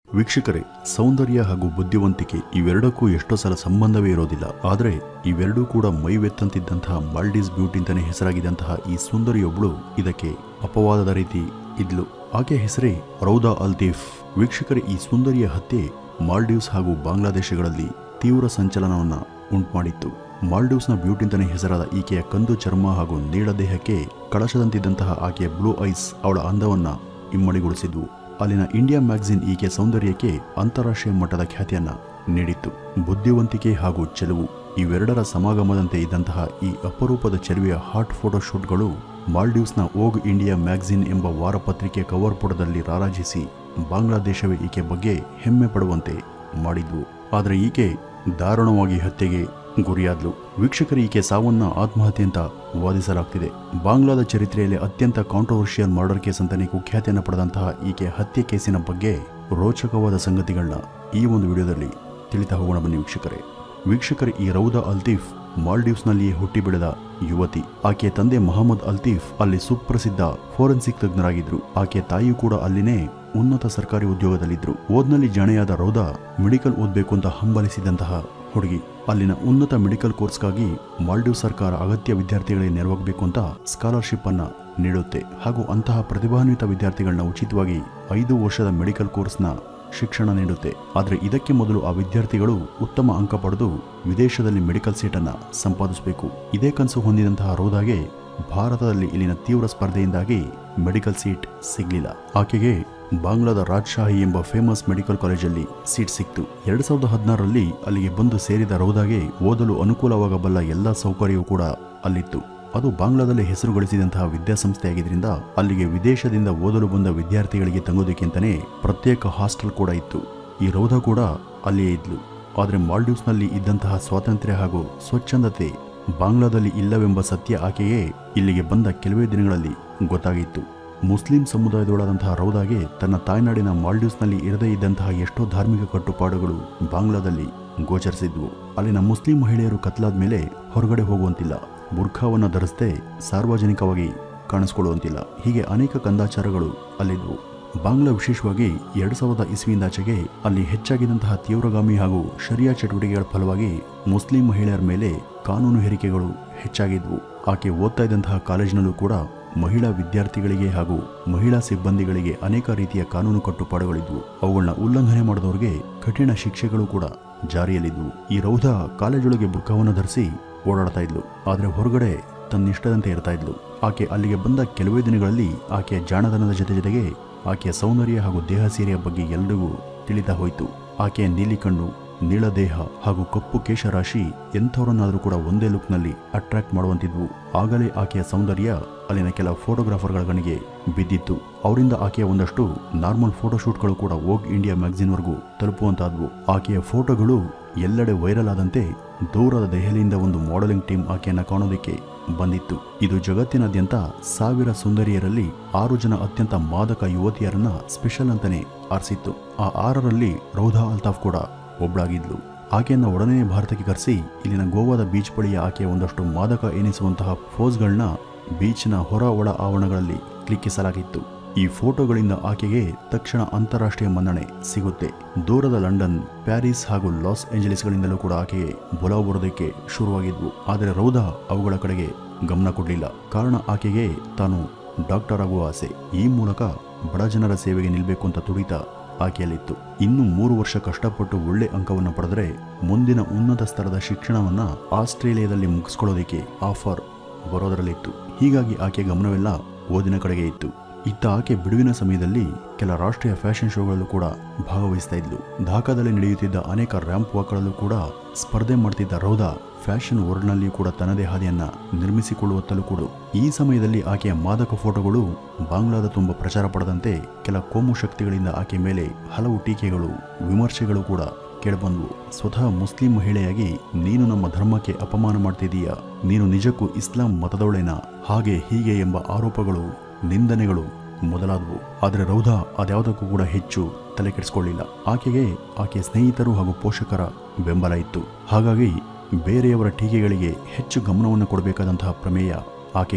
ವೀಕ್ಷಕರೇ, ಸೌಂದರ್ಯ ಹಾಗೂ ಬುದ್ಧಿವಂತಿಕೆ ಇವೆರಡಕ್ಕೂ ಎಷ್ಟೋ ಸಲ ಸಂಬಂಧವೇ ಇರೋದಿಲ್ಲ. ಆದರೆ ಇವೆರಡೂ ಕೂಡ ಮೈವೆತ್ತಂತಿದ್ದಂತಹ ಮಾಲ್ಡೀವ್ಸ್ ಬ್ಯೂಟಿ ಅಂತಾನೆ ಹೆಸರಾಗಿದ್ದಂತಹ ಈ ಸುಂದರಿಯೊಬ್ಬಳು ಇದಕ್ಕೆ ಅಪವಾದದ ರೀತಿ ಇದ್ಲು. ಆಕೆ ಹೆಸರೇ ರೌದಾ ಅಲ್ತೀಫ್. ವೀಕ್ಷಕರೇ, ಈ ಸುಂದರಿಯ ಹತ್ಯೆ ಮಾಲ್ಡೀವ್ಸ್ ಹಾಗೂ ಬಾಂಗ್ಲಾದೇಶಗಳಲ್ಲಿ ತೀವ್ರ ಸಂಚಲನವನ್ನ ಉಂಟುಮಾಡಿತ್ತು. ಮಾಲ್ಡೀವ್ಸ್ನ ಬ್ಯೂಟಿ ಅಂತಾನೆ ಹೆಸರಾದ ಈಕೆಯ ಕಂದು ಚರ್ಮ ಹಾಗೂ ನೀಳ ದೇಹಕ್ಕೆ ಕಳಶದಂತಿದ್ದಂತಹ ಆಕೆಯ ಬ್ಲೂ ಐಸ್ ಅವಳ ಅಂದವನ್ನ ಇಮ್ಮಡಿಗೊಳಿಸಿದ್ವು. ಅಲ್ಲಿನ ಇಂಡಿಯಾ ಮ್ಯಾಗಝಿನ್ ಈಕೆ ಸೌಂದರ್ಯಕ್ಕೆ ಅಂತಾರಾಷ್ಟ್ರೀಯ ಮಟ್ಟದ ಖ್ಯಾತಿಯನ್ನ ನೀಡಿತ್ತು. ಬುದ್ಧಿವಂತಿಕೆ ಹಾಗೂ ಚೆಲುವು ಇವೆರಡರ ಸಮಾಗಮದಂತೆ ಇದ್ದಂತಹ ಈ ಅಪರೂಪದ ಚೆಲುವೆಯ ಹಾಟ್ ಫೋಟೋಶೂಟ್ಗಳು ಮಾಲ್ಡೀವ್ಸ್ನ ವೋಗ್ ಇಂಡಿಯಾ ಮ್ಯಾಗಝಿನ್ ಎಂಬ ವಾರಪತ್ರಿಕೆ ಕವರ್ ಪುಟದಲ್ಲಿ ರಾರಾಜಿಸಿ ಬಾಂಗ್ಲಾದೇಶವೇ ಈಕೆ ಬಗ್ಗೆ ಹೆಮ್ಮೆ ಪಡುವಂತೆ ಮಾಡಿದ್ವು. ಆದರೆ ಈಕೆ ದಾರುಣವಾಗಿ ಹತ್ಯೆಗೆ ಗುರಿಯಾದ್ಲು. ವೀಕ್ಷಕರು, ಈಕೆ ಸಾವನ್ನ ಆತ್ಮಹತ್ಯೆ ಅಂತ ವಾದಿಸಲಾಗ್ತಿದೆ. ಬಾಂಗ್ಲಾದ ಚರಿತ್ರೆಯಲ್ಲಿ ಅತ್ಯಂತ ಕಾಂಟ್ರವರ್ಷಿಯಲ್ ಮರ್ಡರ್ ಕೇಸ್ ಅಂತಾನೆ ಕುಖ್ಯಾತಿಯನ್ನು ಪಡೆದಂತಹ ಈಕೆ ಹತ್ಯೆ ಕೇಸಿನ ಬಗ್ಗೆ ರೋಚಕವಾದ ಸಂಗತಿಗಳನ್ನ ಈ ಒಂದು ವಿಡಿಯೋದಲ್ಲಿ ತಿಳಿತಾ ಹೋಗೋಣ ಬನ್ನಿ ವೀಕ್ಷಕರೇ. ಈ ರೌದಾ ಅಲ್ತೀಫ್ ಮಾಲ್ಡೀವ್ಸ್ನಲ್ಲಿಯೇ ಹುಟ್ಟಿ ಬೆಳೆದ ಯುವತಿ. ಆಕೆಯ ತಂದೆ ಮಹಮ್ಮದ್ ಅಲ್ತೀಫ್ ಅಲ್ಲಿ ಸುಪ್ರಸಿದ್ಧ ಫೋರೆನ್ಸಿಕ್ ತಜ್ಞರಾಗಿದ್ರು. ಆಕೆಯ ತಾಯಿಯೂ ಕೂಡ ಅಲ್ಲಿನೇ ಉನ್ನತ ಸರ್ಕಾರಿ ಉದ್ಯೋಗದಲ್ಲಿದ್ರು. ಓದ್ನಲ್ಲಿ ಜಾಣೆಯಾದ ರೌದಾ ಮೆಡಿಕಲ್ ಓದಬೇಕು ಅಂತ ಹಂಬಲಿಸಿದಂತಹ ಹುಡುಗಿ. ಅಲ್ಲಿನ ಉನ್ನತ ಮೆಡಿಕಲ್ ಕೋರ್ಸ್ಗಾಗಿ ಮಾಲ್ಡೀವ್ ಸರ್ಕಾರ ಅಗತ್ಯ ವಿದ್ಯಾರ್ಥಿಗಳಿಗೆ ನೆರವಾಗಬೇಕು ಅಂತ ಸ್ಕಾಲರ್ಶಿಪ್ ಅನ್ನ ನೀಡುತ್ತೆ ಹಾಗೂ ಅಂತಹ ಪ್ರತಿಭಾನ್ವಿತ ವಿದ್ಯಾರ್ಥಿಗಳನ್ನ ಉಚಿತವಾಗಿ 5 ವರ್ಷದ ಮೆಡಿಕಲ್ ಕೋರ್ಸ್ನ ಶಿಕ್ಷಣ ನೀಡುತ್ತೆ. ಆದರೆ ಇದಕ್ಕೆ ಮೊದಲು ಆ ವಿದ್ಯಾರ್ಥಿಗಳು ಉತ್ತಮ ಅಂಕ ಪಡೆದು ವಿದೇಶದಲ್ಲಿ ಮೆಡಿಕಲ್ ಸೀಟನ್ನು ಸಂಪಾದಿಸಬೇಕು. ಇದೇ ಕನಸು ಹೊಂದಿದಂತಹ ರೌದಾಗೆ ಭಾರತದಲ್ಲಿ ಇಲ್ಲಿನ ತೀವ್ರ ಸ್ಪರ್ಧೆಯಿಂದಾಗಿ ಮೆಡಿಕಲ್ ಸೀಟ್ ಸಿಗಲಿಲ್ಲ. ಆಕೆಗೆ ಬಾಂಗ್ಲಾದ ರಾಜ್ಶಾಹಿ ಎಂಬ ಫೇಮಸ್ ಮೆಡಿಕಲ್ ಕಾಲೇಜಲ್ಲಿ ಸೀಟ್ ಸಿಕ್ತು. 2016ರಲ್ಲಿ ಅಲ್ಲಿಗೆ ಬಂದು ಸೇರಿದ ರೌದಾಗೆ ಓದಲು ಅನುಕೂಲವಾಗಬಲ್ಲ ಎಲ್ಲಾ ಸೌಕರ್ಯವೂ ಕೂಡ ಅಲ್ಲಿತ್ತು. ಅದು ಬಾಂಗ್ಲಾದಲ್ಲಿ ಹೆಸರು ಗಳಿಸಿದಂತಹ ವಿದ್ಯಾಸಂಸ್ಥೆಯಾಗಿದ್ದರಿಂದ ಅಲ್ಲಿಗೆ ವಿದೇಶದಿಂದ ಓದಲು ಬಂದ ವಿದ್ಯಾರ್ಥಿಗಳಿಗೆ ತಂಗೋದಕ್ಕಿಂತನೇ ಪ್ರತ್ಯೇಕ ಹಾಸ್ಟೆಲ್ ಕೂಡ ಇತ್ತು. ಈ ರೌದಾ ಕೂಡ ಅಲ್ಲಿಯೇ ಇದ್ಲು. ಆದರೆ ಮಾಲ್ಡೀವ್ಸ್ನಲ್ಲಿ ಇದ್ದಂತಹ ಸ್ವಾತಂತ್ರ್ಯ ಹಾಗೂ ಸ್ವಚ್ಛಂದತೆ ಬಾಂಗ್ಲಾದಲ್ಲಿ ಇಲ್ಲವೆಂಬ ಸತ್ಯ ಆಕೆಯೇ ಇಲ್ಲಿಗೆ ಬಂದ ಕೆಲವೇ ದಿನಗಳಲ್ಲಿ ಗೊತ್ತಾಗಿತ್ತು. ಮುಸ್ಲಿಂ ಸಮುದಾಯದೊಳಾದಂತಹ ರೌದಾಗೆ ತನ್ನ ತಾಯ್ನಾಡಿನ ಮಾಲ್ಡೀವ್ಸ್ನಲ್ಲಿ ಇರದೇ ಇದ್ದಂತಹ ಎಷ್ಟೋ ಧಾರ್ಮಿಕ ಕಟ್ಟುಪಾಡುಗಳು ಬಾಂಗ್ಲಾದಲ್ಲಿ ಗೋಚರಿಸಿದ್ವು. ಅಲ್ಲಿನ ಮುಸ್ಲಿಂ ಮಹಿಳೆಯರು ಕತ್ಲಾದ ಮೇಲೆ ಹೊರಗಡೆ ಹೋಗುವಂತಿಲ್ಲ, ಬುರ್ಖಾವನ್ನು ಧರಿಸದೆ ಸಾರ್ವಜನಿಕವಾಗಿ ಕಾಣಿಸಿಕೊಳ್ಳುವಂತಿಲ್ಲ. ಹೀಗೆ ಅನೇಕ ಕಂದಾಚಾರಗಳು ಅಲ್ಲಿದ್ವು. ಬಾಂಗ್ಲಾ ವಿಶೇಷವಾಗಿ 2000 ಇಸ್ವಿಯಿಂದಾಚೆಗೆ ಅಲ್ಲಿ ಹೆಚ್ಚಾಗಿದ್ದಂತಹ ತೀವ್ರಗಾಮಿ ಹಾಗೂ ಶರಿಯಾ ಚಟುವಟಿಕೆಗಳ ಫಲವಾಗಿ ಮುಸ್ಲಿಂ ಮಹಿಳೆಯರ ಮೇಲೆ ಕಾನೂನು ಹೇರಿಕೆಗಳು ಹೆಚ್ಚಾಗಿದ್ವು. ಆಕೆ ಓದ್ತಾ ಇದ್ದಂತಹ ಕಾಲೇಜಿನಲ್ಲೂ ಕೂಡ ಮಹಿಳಾ ವಿದ್ಯಾರ್ಥಿಗಳಿಗೆ ಹಾಗೂ ಮಹಿಳಾ ಸಿಬ್ಬಂದಿಗಳಿಗೆ ಅನೇಕ ರೀತಿಯ ಕಾನೂನು ಕಟ್ಟುಪಾಡುಗಳಿದ್ವು. ಅವುಗಳನ್ನ ಉಲ್ಲಂಘನೆ ಮಾಡಿದವರಿಗೆ ಕಠಿಣ ಶಿಕ್ಷೆಗಳು ಕೂಡ ಜಾರಿಯಲ್ಲಿದ್ವು. ಈ ರೌದಾ ಕಾಲೇಜೊಳಗೆ ಬುರ್ಖಾವನ್ನು ಧರಿಸಿ ಓಡಾಡ್ತಾ ಇದ್ಲು. ಆದರೆ ಹೊರಗಡೆ ತನ್ನಿಷ್ಟದಂತೆ ಇರ್ತಾ ಇದ್ಲು. ಆಕೆ ಅಲ್ಲಿಗೆ ಬಂದ ಕೆಲವೇ ದಿನಗಳಲ್ಲಿ ಆಕೆಯ ಜಾಣತನದ ಜೊತೆಗೆ ಆಕೆಯ ಸೌಂದರ್ಯ ಹಾಗೂ ದೇಹ ಸೀರೆಯ ಬಗ್ಗೆ ಎಲ್ಲರಿಗೂ ತಿಳಿತಾ ಹೋಯಿತು. ಆಕೆಯ ನೀಲಿ ಕಣ್ಣು, ನೀಳ ದೇಹ ಹಾಗೂ ಕಪ್ಪು ಕೇಶರಾಶಿ ಎಂಥವರನ್ನಾದರೂ ಕೂಡ ಒಂದೇ ಲುಕ್ನಲ್ಲಿ ಅಟ್ರಾಕ್ಟ್ ಮಾಡುವಂತಿದ್ವು. ಆಗಲೇ ಆಕೆಯ ಸೌಂದರ್ಯ ಅಲ್ಲಿನ ಕೆಲ ಫೋಟೋಗ್ರಾಫರ್ಗಳ ಗಣಿಗೆ ಬಿದ್ದಿತ್ತು. ಅವರಿಂದ ಆಕೆಯ ಒಂದಷ್ಟು ನಾರ್ಮಲ್ ಫೋಟೋಶೂಟ್ಗಳು ಕೂಡ ವೋಗ್ ಇಂಡಿಯಾ ಮ್ಯಾಗಝಿನ್ವರೆಗೂ ತಲುಪುವಂತಾದ್ವು. ಆಕೆಯ ಫೋಟೋಗಳು ಎಲ್ಲೆಡೆ ವೈರಲ್ ಆದಂತೆ ದೂರದ ದೆಹಲಿಯಿಂದ ಒಂದು ಮಾಡೆಲಿಂಗ್ ಟೀಮ್ ಆಕೆಯನ್ನು ಕಾಣೋದಕ್ಕೆ ಬಂದಿತ್ತು. ಇದು ಜಗತ್ತಿನಾದ್ಯಂತ 1000 ಸುಂದರಿಯರಲ್ಲಿ 6 ಜನ ಅತ್ಯಂತ ಮಾದಕ ಯುವತಿಯರನ್ನ ಸ್ಪೆಷಲ್ ಅಂತಾನೆ ಆರಿಸಿತ್ತು. ಆ 6ರಲ್ಲಿ ರೌದಾ ಅಲ್ತಾಫ್ ಕೂಡ ಒಬ್ಬಳಾಗಿದ್ಲು. ಆಕೆಯನ್ನ ಒಡನೆ ಭಾರತಕ್ಕೆ ಕರೆಸಿ ಇಲ್ಲಿನ ಗೋವಾದ ಬೀಚ್ ಬಳಿಯ ಆಕೆಯ ಒಂದಷ್ಟು ಮಾದಕ ಎನಿಸುವಂತಹ ಫೋಸ್ಗಳನ್ನ ಬೀಚ್ನ ಹೊರ ಒಳ ಆವರಣಗಳಲ್ಲಿ ಕ್ಲಿಕ್ಕಿಸಲಾಗಿತ್ತು. ಈ ಫೋಟೋಗಳಿಂದ ಆಕೆಗೆ ತಕ್ಷಣ ಅಂತಾರಾಷ್ಟ್ರೀಯ ಮನ್ನಣೆ ಸಿಗುತ್ತೆ. ದೂರದ ಲಂಡನ್, ಪ್ಯಾರಿಸ್ ಹಾಗೂ ಲಾಸ್ ಏಂಜಲೀಸ್ಗಳಿಂದಲೂ ಕೂಡ ಆಕೆಗೆ ಬುಲಾವ್ ಬರೋದಕ್ಕೆ ಶುರುವಾಗಿದ್ವು. ಆದರೆ ರೌದಾ ಅವುಗಳ ಕಡೆಗೆ ಗಮನ ಕೊಡಲಿಲ್ಲ. ಕಾರಣ ಆಕೆಗೆ ತಾನು ಡಾಕ್ಟರ್ ಆಗುವ ಆಸೆ. ಈ ಮೂಲಕ ಬಡ ಜನರ ಸೇವೆಗೆ ನಿಲ್ಲಬೇಕು ಅಂತ ತುಡಿತ ಆಕೆಯಲ್ಲಿತ್ತು. ಇನ್ನು 3 ವರ್ಷ ಕಷ್ಟಪಟ್ಟು ಒಳ್ಳೆ ಅಂಕವನ್ನು ಪಡೆದರೆ ಮುಂದಿನ ಉನ್ನತ ಸ್ತರದ ಶಿಕ್ಷಣವನ್ನ ಆಸ್ಟ್ರೇಲಿಯಾದಲ್ಲಿ ಮುಗಿಸ್ಕೊಳ್ಳೋದಕ್ಕೆ ಆಫರ್ ಬರೋದರಲ್ಲಿತ್ತು. ಹೀಗಾಗಿ ಆಕೆಯ ಗಮನವೆಲ್ಲ ಓದಿನ ಕಡೆಗೆ ಇತ್ತು. ಇತ್ತ ಆಕೆ ಬಿಡುವಿನ ಸಮಯದಲ್ಲಿ ಕೆಲ ರಾಷ್ಟ್ರೀಯ ಫ್ಯಾಷನ್ ಶೋಗಳಲ್ಲೂ ಕೂಡ ಭಾಗವಹಿಸ್ತಾ ಇದ್ಲು. ಢಾಕಾದಲ್ಲಿ ನಡೆಯುತ್ತಿದ್ದ ಅನೇಕ ರ್ಯಾಂಪ್ ವಾಕ್ಗಳಲ್ಲೂ ಕೂಡ ಸ್ಪರ್ಧೆ ಮಾಡ್ತಿದ್ದ ರೌದಾ ಫ್ಯಾಷನ್ ವರ್ಲ್ಡ್ನಲ್ಲಿಯೂ ಕೂಡ ತನ್ನದೇ ಹಾದಿಯನ್ನ ನಿರ್ಮಿಸಿಕೊಳ್ಳುವತ್ತಲೂ ಕೂಡ. ಈ ಸಮಯದಲ್ಲಿ ಆಕೆಯ ಮಾದಕ ಫೋಟೋಗಳು ಬಾಂಗ್ಲಾದ ತುಂಬ ಪ್ರಚಾರ ಪಡೆದಂತೆ ಕೆಲ ಕೋಮು ಶಕ್ತಿಗಳಿಂದ ಆಕೆ ಮೇಲೆ ಹಲವು ಟೀಕೆಗಳು, ವಿಮರ್ಶೆಗಳು ಕೂಡ ಕೇಳಬಂದ್ವು. ಸ್ವತಃ ಮುಸ್ಲಿಂ ಮಹಿಳೆಯಾಗಿ ನೀನು ನಮ್ಮ ಧರ್ಮಕ್ಕೆ ಅಪಮಾನ ಮಾಡ್ತಿದೀಯಾ, ನೀನು ನಿಜಕ್ಕೂ ಇಸ್ಲಾಂ ಮತದವಳೇನಾ, ಹಾಗೆ ಹೀಗೆ ಎಂಬ ಆರೋಪಗಳು, ನಿಂದನೆಗಳು ಮೊದಲಾದವು. ಆದರೆ ರೌದಾ ಅದ್ಯಾವುದಕ್ಕೂ ಕೂಡ ಹೆಚ್ಚು ತಲೆ ಕೆಡಿಸಿಕೊಳ್ಳಿಲ್ಲ. ಆಕೆಗೆ ಆಕೆಯ ಸ್ನೇಹಿತರು ಹಾಗೂ ಪೋಷಕರ ಬೆಂಬಲ ಇತ್ತು. ಹಾಗಾಗಿ ಬೇರೆಯವರ ಟೀಕೆಗಳಿಗೆ ಹೆಚ್ಚು ಗಮನವನ್ನು ಕೊಡಬೇಕಾದಂತಹ ಪ್ರಮೇಯ ಆಕೆಗೆ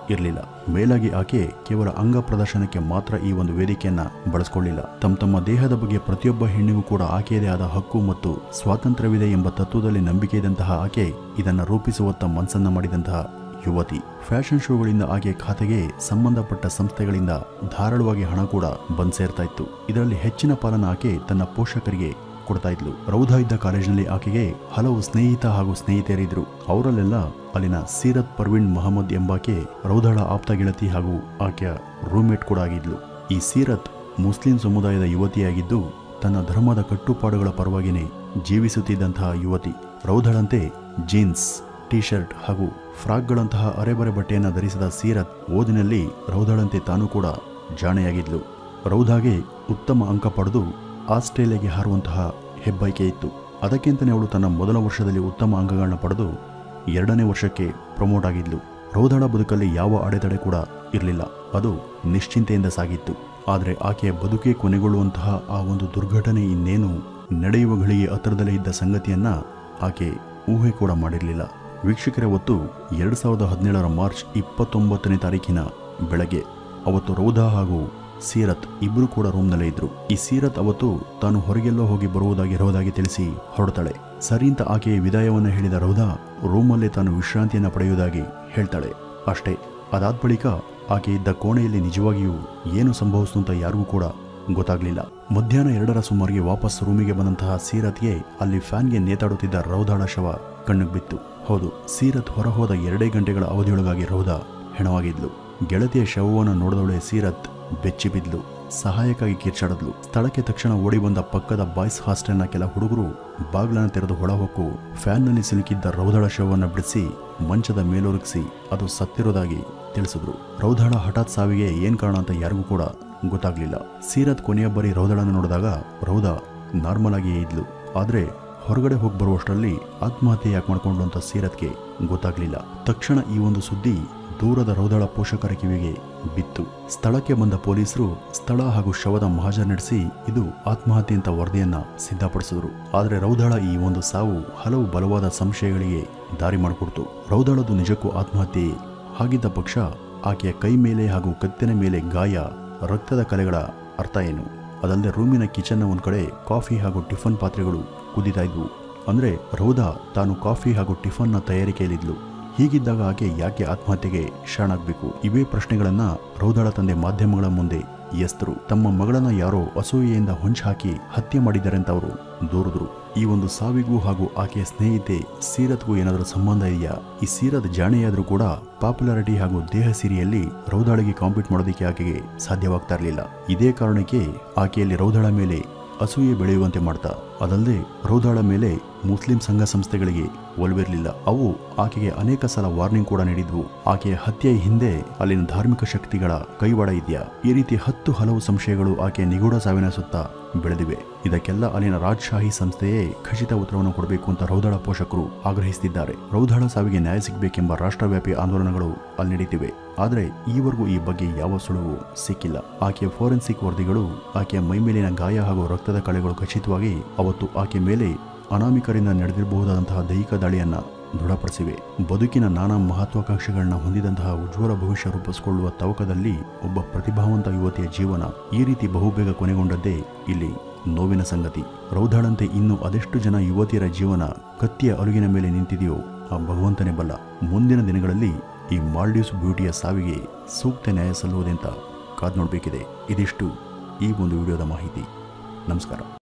ಇರಲಿಲ್ಲ. ಮೇಲಾಗಿ ಆಕೆ ಕೇವಲ ಅಂಗ ಪ್ರದರ್ಶನಕ್ಕೆ ಮಾತ್ರ ಈ ಒಂದು ವೇದಿಕೆಯನ್ನ ಬಳಸಿಕೊಳ್ಳಿಲ್ಲ. ತಮ್ಮ ದೇಹದ ಬಗ್ಗೆ ಪ್ರತಿಯೊಬ್ಬ ಹೆಣ್ಣಿಗೂ ಕೂಡ ಆಕೆಯದೇ ಆದ ಹಕ್ಕು ಮತ್ತು ಸ್ವಾತಂತ್ರ್ಯವಿದೆ ಎಂಬ ತತ್ವದಲ್ಲಿ ನಂಬಿಕೆ ಇದ್ದಂತಹ ಆಕೆ ಇದನ್ನ ರೂಪಿಸುವತ್ತ ಮನಸ್ಸನ್ನ ಮಾಡಿದಂತಹ ಯುವತಿ. ಫ್ಯಾಷನ್ ಶೋಗಳಿಂದ ಆಕೆ ಖಾತೆಗೆ ಸಂಬಂಧಪಟ್ಟ ಸಂಸ್ಥೆಗಳಿಂದ ಧಾರಾಳವಾಗಿ ಹಣ ಕೂಡ ಬಂದ್ ಸೇರ್ತಾ ಇತ್ತು. ಇದರಲ್ಲಿ ಹೆಚ್ಚಿನ ಪಾಲನ ಆಕೆ ತನ್ನ ಪೋಷಕರಿಗೆ ಕೊಡ್ತಾ ಇದ್ಲು. ರೌಧಾ ಇದ್ದ ಕಾಲೇಜಿನಲ್ಲಿ ಆಕೆಗೆ ಹಲವು ಸ್ನೇಹಿತ ಹಾಗೂ ಸ್ನೇಹಿತೆಯರಿದ್ರು. ಅವರಲ್ಲೆಲ್ಲ ಅಲ್ಲಿನ ಸೀರತ್ ಪರ್ವೀನ್ ಮಹಮ್ಮದ್ ಎಂಬಾಕೆ ರೌಧಾಳ ಆಪ್ತ ಗೆಳತಿ ಹಾಗೂ ಆಕೆಯ ರೂಮ್ಮೇಟ್ ಕೂಡ ಆಗಿದ್ಲು. ಈ ಸೀರತ್ ಮುಸ್ಲಿಂ ಸಮುದಾಯದ ಯುವತಿಯಾಗಿದ್ದು ತನ್ನ ಧರ್ಮದ ಕಟ್ಟುಪಾಡುಗಳ ಪರವಾಗಿನೇ ಜೀವಿಸುತ್ತಿದ್ದಂತಹ ಯುವತಿ. ರೌಧಾಳಂತೆ ಜೀನ್ಸ್, ಟಿ ಶರ್ಟ್ ಹಾಗೂ ಫ್ರಾಕ್ಗಳಂತಹ ಅರೆಬರೆ ಬಟ್ಟೆಯನ್ನು ಧರಿಸಿದ ಸೀರತ್ ಓದಿನಲ್ಲಿ ರೌಧಾಳಂತೆ ತಾನು ಕೂಡ ಜಾಣೆಯಾಗಿದ್ಲು. ರೌಧಾಗೆ ಉತ್ತಮ ಅಂಕ ಪಡೆದು ಆಸ್ಟ್ರೇಲಿಯಾಗೆ ಹಾರುವಂತಹ ಹೆಬ್ಬಯಕೆ ಇತ್ತು. ಅದಕ್ಕಿಂತಲೇ ಅವಳು ತನ್ನ ಮೊದಲ ವರ್ಷದಲ್ಲಿ ಉತ್ತಮ ಅಂಕಗಳನ್ನ ಪಡೆದು 2ನೇ ವರ್ಷಕ್ಕೆ ಪ್ರಮೋಟ್ ಆಗಿದ್ಲು. ರೌಧಾಳ ಬದುಕಲ್ಲಿ ಯಾವ ಅಡೆತಡೆ ಕೂಡ ಇರಲಿಲ್ಲ. ಅದು ನಿಶ್ಚಿಂತೆಯಿಂದ ಸಾಗಿತ್ತು. ಆದರೆ ಆಕೆಯ ಬದುಕೇ ಕೊನೆಗೊಳ್ಳುವಂತಹ ಆ ಒಂದು ದುರ್ಘಟನೆ ಇನ್ನೇನು ನಡೆಯುವ ಗಳಿಗೆ ಹತ್ತಿರದಲ್ಲೇ ಇದ್ದ ಸಂಗತಿಯನ್ನ ಆಕೆ ಊಹೆ ಕೂಡ ಮಾಡಿರಲಿಲ್ಲ. ವೀಕ್ಷಕರೇ, ಅವತ್ತು 2017 ಮಾರ್ಚ್ 29ನೇ ತಾರೀಕಿನ ಬೆಳಗ್ಗೆ ಅವತ್ತು ರೌಧಾ ಹಾಗೂ ಸೀರತ್ ಇಬ್ಬರು ಕೂಡ ರೂಮ್ನಲ್ಲೇ ಇದ್ರು. ಈ ಸೀರತ್ ಅವತ್ತು ತಾನು ಹೊರಗೆಲ್ಲೋ ಹೋಗಿ ಬರುವುದಾಗಿ ತಿಳಿಸಿ ಹೊರಡ್ತಾಳೆ. ಸರಿ ಅಂತ ಆಕೆಯ ವಿದಾಯವನ್ನು ಹೇಳಿದ ರೌಧಾ ರೂಮಲ್ಲೇ ತಾನು ವಿಶ್ರಾಂತಿಯನ್ನು ಪಡೆಯುವುದಾಗಿ ಹೇಳ್ತಾಳೆ. ಅಷ್ಟೇ. ಅದಾದ ಬಳಿಕ ಆಕೆ ಇದ್ದ ಕೋಣೆಯಲ್ಲಿ ನಿಜವಾಗಿಯೂ ಏನು ಸಂಭವಿಸಿತು ಅಂತ ಯಾರಿಗೂ ಕೂಡ ಗೊತ್ತಾಗ್ಲಿಲ್ಲ. ಮಧ್ಯಾಹ್ನ 2ರ ಸುಮಾರಿಗೆ ವಾಪಸ್ ರೂಮಿಗೆ ಬಂದಂತಹ ಸೀರತ್ಗೆ ಅಲ್ಲಿ ಫ್ಯಾನ್ಗೆ ನೇತಾಡುತ್ತಿದ್ದ ರೌಧಾಳ ಶವ ಕಣ್ಣಿಗೆ ಬಿತ್ತು. ಹೌದು, ಸೀರತ್ ಹೊರಹೋದ 2 ಗಂಟೆಗಳ ಅವಧಿಯೊಳಗಾಗಿ ರೌಧಾ ಹೆಣವಾಗಿದ್ಲು. ಗೆಳತಿಯ ಶವವನ್ನು ನೋಡಿದವಳೆ ಸೀರತ್ ಬೆಚ್ಚಿ ಬಿದ್ಲು. ಸಹಾಯಕ್ಕಾಗಿ ಕಿರ್ಚಾಡಿದ್ಲು. ಸ್ಥಳಕ್ಕೆ ತಕ್ಷಣ ಓಡಿ ಬಂದ ಪಕ್ಕದ ಬಾಯ್ಸ್ ಹಾಸ್ಟೆಲ್ನ ಕೆಲ ಹುಡುಗರು ಬಾಗಿಲನ್ನು ತೆರೆದು ಹೊಳಹೊಕ್ಕು ಫ್ಯಾನ್ನಲ್ಲಿ ಸಿಲುಕಿದ್ದ ರೌಧಾಳ ಶವವನ್ನು ಬಿಡಿಸಿ ಮಂಚದ ಮೇಲೊರಗಿಸಿ ಅದು ಸತ್ತಿರೋದಾಗಿ ತಿಳಿಸಿದ್ರು. ರೌಧಾಳ ಹಠಾತ್ ಸಾವಿಗೆ ಏನ್ ಕಾರಣ ಅಂತ ಯಾರಿಗೂ ಕೂಡ ಗೊತ್ತಾಗ್ಲಿಲ್ಲ. ಸೀರತ್ ಕೊನೆಯ ಬಾರಿ ರೌಧಾಳನ್ನು ನೋಡಿದಾಗ ರೌಧಾ ನಾರ್ಮಲ್ ಆಗಿಯೇ ಇದ್ಲು. ಆದ್ರೆ ಹೊರಗಡೆ ಹೋಗಿ ಬರುವಷ್ಟರಲ್ಲಿ ಆತ್ಮಹತ್ಯೆ ಯಾಕೆ ಮಾಡ್ಕೊಂಡು ಅಂತ ಸೀರತ್ಗೆ ಗೊತ್ತಾಗ್ಲಿಲ್ಲ. ತಕ್ಷಣ ಈ ಒಂದು ಸುದ್ದಿ ದೂರದ ರೌಧಾಳ ಪೋಷಕರ ಕಿವಿಗೆ ಬಿತ್ತು. ಸ್ಥಳಕ್ಕೆ ಬಂದ ಪೊಲೀಸರು ಸ್ಥಳ ಹಾಗೂ ಶವದ ಮಹಾಜರ್ ನಡೆಸಿ ಇದು ಆತ್ಮಹತ್ಯೆ ಅಂತ ವರದಿಯನ್ನ ಸಿದ್ಧಪಡಿಸಿದ್ರು. ಆದರೆ ರೌಧಾಳ ಈ ಒಂದು ಸಾವು ಹಲವು ಬಲವಾದ ಸಂಶಯಗಳಿಗೆ ದಾರಿ ಮಾಡಿಕೊಡ್ತು. ರೌಧಾಳದು ನಿಜಕ್ಕೂ ಆತ್ಮಹತ್ಯೆ ಹಾಗಿದ್ದ ಪಕ್ಷ ಆಕೆಯ ಕೈ ಮೇಲೆ ಹಾಗೂ ಕತ್ತಿನ ಮೇಲೆ ಗಾಯ, ರಕ್ತದ ಕಲೆಗಳ ಅರ್ಥ ಏನು? ಅದಲ್ಲದೆ ರೂಮಿನ ಕಿಚನ್ನ ಒಂದ್ ಕಡೆ ಕಾಫಿ ಹಾಗೂ ಟಿಫನ್ ಪಾತ್ರೆಗಳು ಕುದಿತಾ ಇದ್ವು. ಅಂದ್ರೆ ರೌಧಾ ತಾನು ಕಾಫಿ ಹಾಗೂ ಟಿಫನ್ನ ತಯಾರಿಕೆಯಲ್ಲಿದ್ಲು. ಹೀಗಿದ್ದಾಗ ಆಕೆ ಯಾಕೆ ಆತ್ಮಹತ್ಯೆಗೆ ಶರಣಾಗಬೇಕು? ಇವೇ ಪ್ರಶ್ನೆಗಳನ್ನ ರೌಧಾಳ ತಂದೆ ಮಾಧ್ಯಮಗಳ ಮುಂದೆ ಎಸ್ತರು. ತಮ್ಮ ಮಗಳನ್ನ ಯಾರೋ ಅಸೂಯೆಯಿಂದ ಹೊಂಚು ಹಾಕಿ ಹತ್ಯೆ ಮಾಡಿದ್ದಾರೆ ಅಂತ ಅವರು ದೂರಿದ್ರು. ಈ ಒಂದು ಸಾವಿಗೂ ಹಾಗೂ ಆಕೆಯ ಸ್ನೇಹಿತೆ ಸೀರತ್ಗೂ ಏನಾದರೂ ಸಂಬಂಧ ಇದೆಯಾ? ಈ ಸೀರತ್ ಜಾಣೆಯಾದ್ರೂ ಕೂಡ ಪಾಪ್ಯುಲಾರಿಟಿ ಹಾಗೂ ದೇಹ ಸಿರಿಯಲ್ಲಿ ರೌಧಾಳಿಗೆ ಕಾಂಪೀಟ್ ಮಾಡೋದಕ್ಕೆ ಆಕೆಗೆ ಸಾಧ್ಯವಾಗ್ತಾ ಇರಲಿಲ್ಲ. ಇದೇ ಕಾರಣಕ್ಕೆ ಆಕೆಯಲ್ಲಿ ರೌಧಾಳ ಮೇಲೆ ಅಸೂಯೆ ಬೆಳೆಯುವಂತೆ ಮಾಡ್ತಾ. ಅದಲ್ಲದೆ ರೌಧಾಳ ಮೇಲೆ ಮುಸ್ಲಿಂ ಸಂಘ ಸಂಸ್ಥೆಗಳಿಗೆ ಒಲವಿರಲಿಲ್ಲ. ಅವು ಆಕೆಗೆ ಅನೇಕ ಸಲ ವಾರ್ನಿಂಗ್ ಕೂಡ ನೀಡಿದ್ವು. ಆಕೆಯ ಹತ್ಯೆಯ ಹಿಂದೆ ಅಲ್ಲಿನ ಧಾರ್ಮಿಕ ಶಕ್ತಿಗಳ ಕೈವಾಡ ಇದೆಯಾ? ಈ ರೀತಿ ಹಲವು ಸಂಶಯಗಳು ಆಕೆಯ ನಿಗೂಢ ಸಾವಿನ ಸುತ್ತ ಬೆಳೆದಿವೆ. ಇದಕ್ಕೆಲ್ಲ ಅಲ್ಲಿನ ರಾಜ್ಶಾಹಿ ಸಂಸ್ಥೆಯೇ ಖಚಿತ ಉತ್ತರವನ್ನು ಕೊಡಬೇಕು ಅಂತ ರೌಧಾಳ ಪೋಷಕರು ಆಗ್ರಹಿಸುತ್ತಿದ್ದಾರೆ. ರೌಧಾಳ ಸಾವಿಗೆ ನ್ಯಾಯ ಸಿಗಬೇಕೆಂಬ ರಾಷ್ಟ್ರವ್ಯಾಪಿ ಆಂದೋಲನಗಳು ಅಲ್ಲಿ ನಡೀತಿವೆ. ಆದರೆ ಈವರೆಗೂ ಈ ಬಗ್ಗೆ ಯಾವ ಸುಳುವು ಸಿಕ್ಕಿಲ್ಲ. ಆಕೆಯ ಫೋರೆನ್ಸಿಕ್ ವರದಿಗಳು ಆಕೆಯ ಮೈಮೇಲಿನ ಗಾಯ ಹಾಗೂ ರಕ್ತದ ಕಲೆಗಳು ಖಚಿತವಾಗಿ ಅವತ್ತು ಆಕೆ ಮೇಲೆ ಅನಾಮಿಕರಿಂದ ನಡೆದಿರಬಹುದಾದಂತಹ ದೈಹಿಕ ದಾಳಿಯನ್ನ ದೃಢಪಡಿಸಿವೆ. ಬದುಕಿನ ನಾನಾ ಮಹತ್ವಾಕಾಂಕ್ಷೆಗಳನ್ನ ಹೊಂದಿದಂತಹ ಉಜ್ವಲ ಭವಿಷ್ಯ ರೂಪಿಸಿಕೊಳ್ಳುವ ತವಕದಲ್ಲಿ ಒಬ್ಬ ಪ್ರತಿಭಾವಂತ ಯುವತಿಯ ಜೀವನ ಈ ರೀತಿ ಬಹುಬೇಗ ಕೊನೆಗೊಂಡದ್ದೇ ಇಲ್ಲಿ ನೋವಿನ ಸಂಗತಿ. ರೌಧಾಳಂತೆ ಇನ್ನು ಅದೆಷ್ಟು ಜನ ಯುವತಿಯರ ಜೀವನ ಕತ್ತಿಯ ಅಲುಗಿನ ಮೇಲೆ ನಿಂತಿದೆಯೋ ಆ ಭಗವಂತನೇ ಬಲ್ಲ. ಮುಂದಿನ ದಿನಗಳಲ್ಲಿ ಈ ಮಾಲ್ಡೀವ್ಸ್ ಬ್ಯೂಟಿಯ ಸಾವಿಗೆ ಸೂಕ್ತ ನ್ಯಾಯ ಸಲ್ಲುವುದೆಂತ ಕಾದು ನೋಡಬೇಕಿದೆ. ಇದಿಷ್ಟು ಈ ಒಂದು ವಿಡಿಯೋದ ಮಾಹಿತಿ. ನಮಸ್ಕಾರ.